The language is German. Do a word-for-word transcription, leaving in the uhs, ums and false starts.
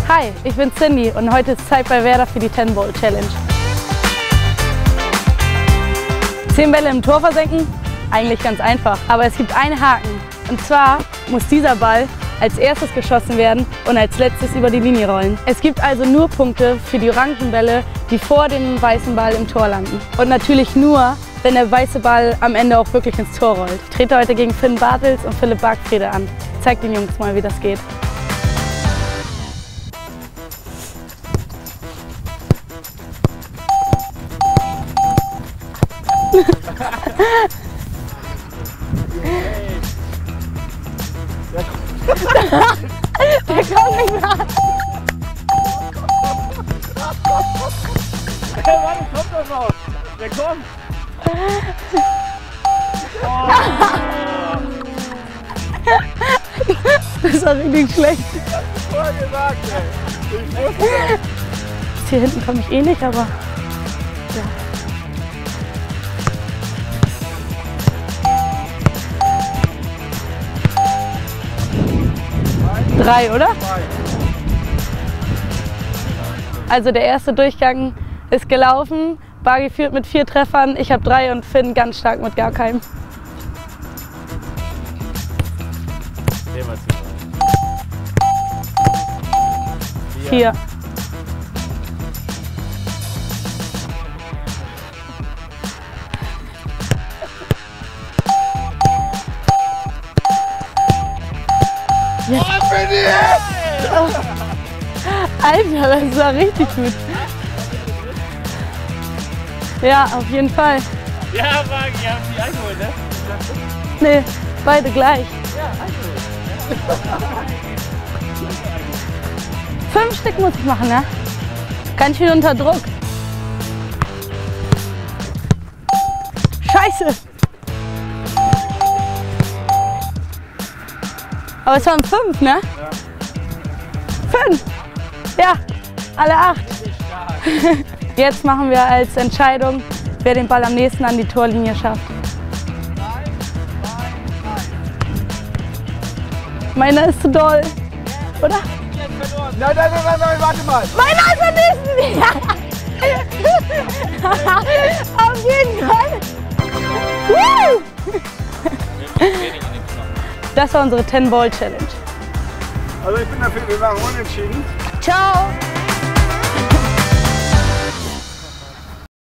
Hi, ich bin Cindy und heute ist Zeit bei Werder für die ten Ball Challenge. zehn Bälle im Tor versenken? Eigentlich ganz einfach, aber es gibt einen Haken. Und zwar muss dieser Ball als erstes geschossen werden und als letztes über die Linie rollen. Es gibt also nur Punkte für die orangen Bälle, die vor dem weißen Ball im Tor landen. Und natürlich nur, wenn der weiße Ball am Ende auch wirklich ins Tor rollt. Ich trete heute gegen Finn Bartels und Philipp Bargfrede an. Ich zeig den Jungs mal, wie das geht. Der kommt nicht mehr an. Hey, warte, kommt doch noch. Der kommt. Oh. Das war richtig schlecht. Ich hab's vorher gesagt, ey. Ich wusste das. Hier hinten komme ich eh nicht, aber ja. Drei, oder? Also der erste Durchgang ist gelaufen. Bargi führt mit vier Treffern, ich habe drei und Finn ganz stark mit gar keinem. Vier. Ja. Oh. Alter, das war richtig gut. Ja, auf jeden Fall. Ja, Wagen, ihr habt die eingeholt, ne? Nee, beide gleich. Ja, eingeholt. Fünf Stück muss ich machen, ne? Ganz schön unter Druck. Scheiße! Aber es waren fünf, ne? Ja. Fünf! Ja, alle acht. Jetzt machen wir als Entscheidung, wer den Ball am nächsten an die Torlinie schafft. Meiner ist zu doll, oder? Nein, nein, nein, nein, nein, warte mal. Meiner ist am nächsten! Ja. Auf jeden Fall! Woo! Das war unsere ten Ball Challenge. Also ich bin dafür, wir machen unentschieden. Ciao!